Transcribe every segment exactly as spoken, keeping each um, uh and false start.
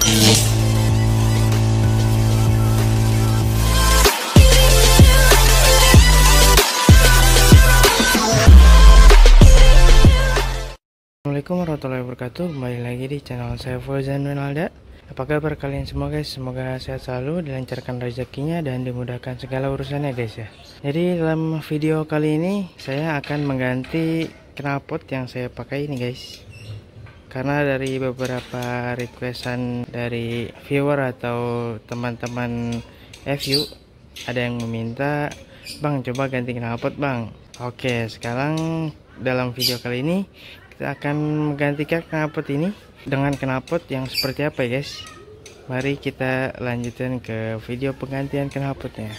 Assalamualaikum warahmatullahi wabarakatuh. Kembali lagi di channel saya Fauzan Winalda. Apa kabar kalian semua guys? Semoga sehat selalu, dilancarkan rezekinya dan dimudahkan segala urusannya guys ya. Jadi dalam video kali ini saya akan mengganti knalpot yang saya pakai ini guys. Karena dari beberapa requestan dari viewer atau teman-teman F U ada yang meminta, "Bang, coba ganti knalpot bang." Oke, sekarang dalam video kali ini kita akan menggantikan knalpot ini dengan knalpot yang seperti apa ya guys. Mari kita lanjutkan ke video penggantian knalpotnya.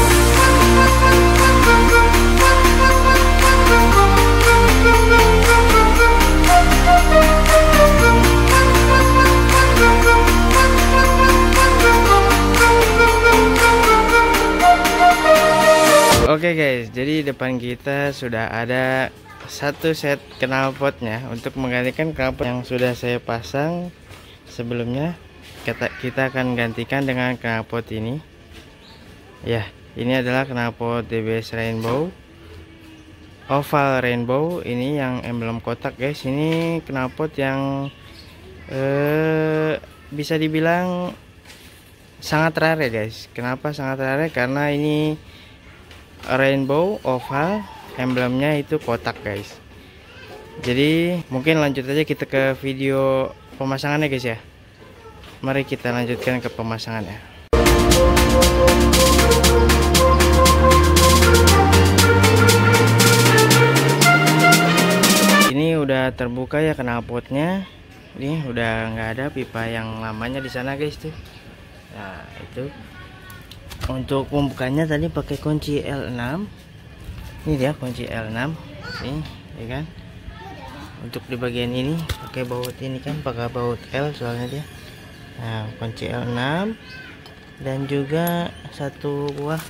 Oke guys, jadi depan kita sudah ada satu set knalpotnya untuk menggantikan knalpot yang sudah saya pasang sebelumnya. Kita, kita akan gantikan dengan knalpot ini ya. Ini adalah knalpot D B S Rainbow, oval rainbow. Ini yang emblem kotak guys. Ini knalpot yang eh, bisa dibilang sangat rare guys. Kenapa sangat rare? Karena ini rainbow oval, emblemnya itu kotak guys. Jadi mungkin lanjut aja kita ke video pemasangannya guys ya. Mari kita lanjutkan ke pemasangannya. Ini udah terbuka ya knalpotnya. Ini udah nggak ada pipa yang lamanya di sana guys tuh. Nah itu untuk pembukanya tadi pakai kunci L enam. Ini dia kunci L enam ini ya kan. Untuk di bagian ini pakai baut ini kan, pakai baut L soalnya dia. Nah kunci L enam dan juga satu buah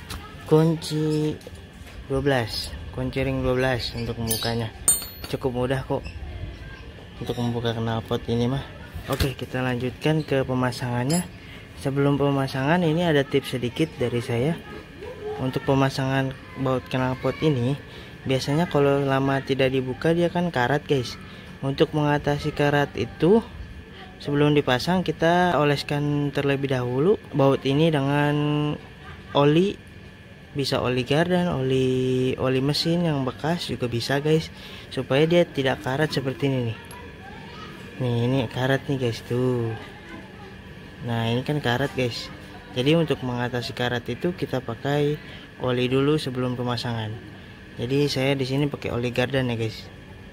kunci dua belas, kunci ring dua belas untuk membukanya. Cukup mudah kok untuk membuka knalpot ini mah. Oke, kita lanjutkan ke pemasangannya. Sebelum pemasangan ini ada tips sedikit dari saya. Untuk pemasangan baut knalpot ini, biasanya kalau lama tidak dibuka dia kan karat guys. Untuk mengatasi karat itu, sebelum dipasang kita oleskan terlebih dahulu baut ini dengan oli. Bisa oli gardan, oli oli mesin yang bekas juga bisa guys, supaya dia tidak karat seperti ini nih. Nih ini karat nih guys tuh. Nah ini kan karat guys. Jadi untuk mengatasi karat itu kita pakai oli dulu sebelum pemasangan. Jadi saya di sini pakai oli gardan ya guys.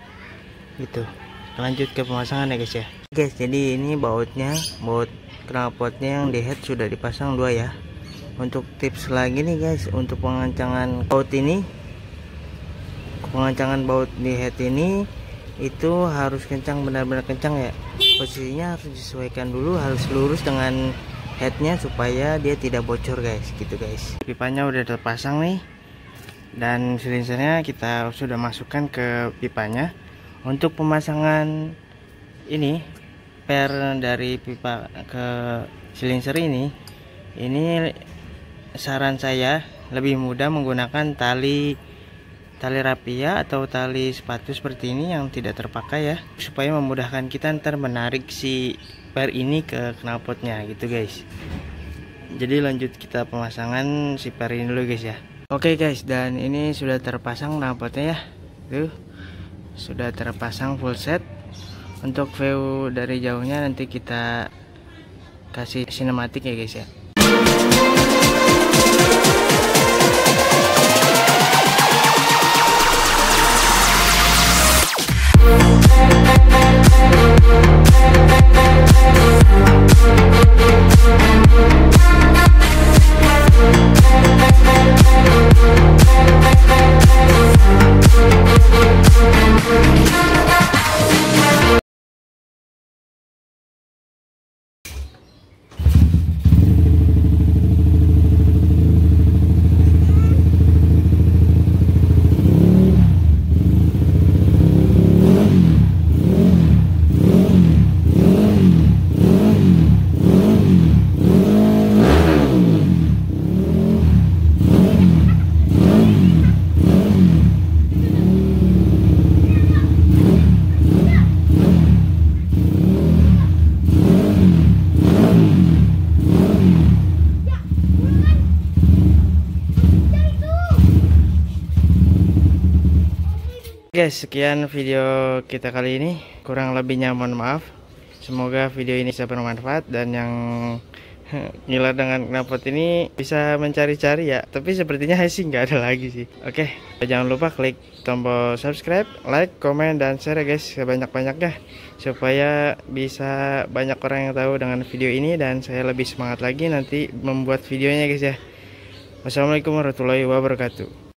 Gitu. Lanjut ke pemasangan ya guys ya. Guys, jadi ini bautnya, baut knalpotnya yang di head sudah dipasang dua ya. Untuk tips lagi nih guys, untuk pengencangan baut ini, pengencangan baut di head ini itu harus kencang, benar-benar kencang ya. Posisinya harus disesuaikan dulu, harus lurus dengan headnya supaya dia tidak bocor guys, gitu guys. Pipanya udah terpasang nih, dan silinsernya kita sudah masukkan ke pipanya. Untuk pemasangan ini per dari pipa ke silinser ini, ini saran saya lebih mudah menggunakan tali tali rapia atau tali sepatu seperti ini yang tidak terpakai ya, supaya memudahkan kita ntar menarik si per ini ke knalpotnya gitu guys. Jadi lanjut kita pemasangan si per ini dulu guys ya. Oke guys, dan ini sudah terpasang knalpotnya ya. Tuh sudah terpasang full set. Untuk view dari jauhnya nanti kita kasih sinematik ya guys ya. Guys, sekian video kita kali ini. Kurang lebihnya mohon maaf. Semoga video ini bisa bermanfaat dan yang ngiler dengan knalpot ini bisa mencari-cari ya. Tapi sepertinya sih nggak ada lagi sih. Oke, jangan lupa klik tombol subscribe, like, komen, dan share guys sebanyak-banyaknya supaya bisa banyak orang yang tahu dengan video ini dan saya lebih semangat lagi nanti membuat videonya guys ya. Wassalamualaikum warahmatullahi wabarakatuh.